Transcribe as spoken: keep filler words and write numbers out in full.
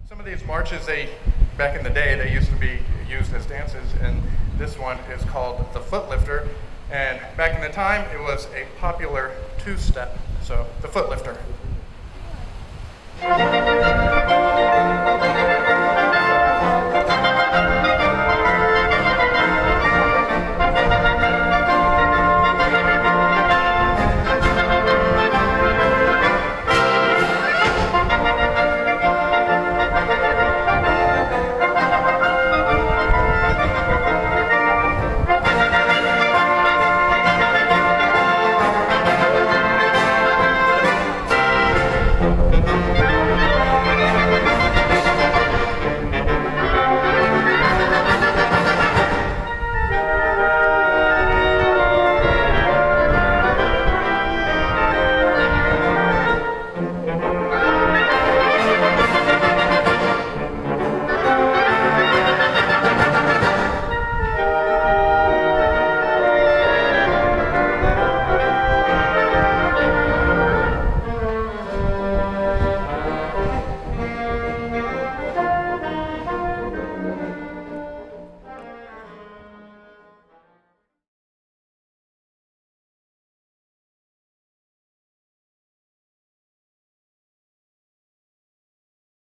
Some of these marches, they back in the day, they used to be used as dances, and this one is called the Footlifter. And back in the time, it was a popular two-step, so the Footlifter.